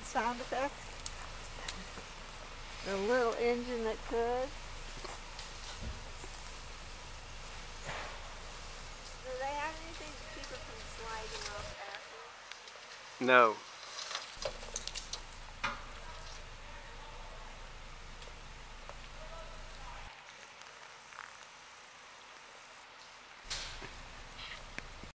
sound effects? The little engine that could. Do they have anything to keep it from sliding off after? No.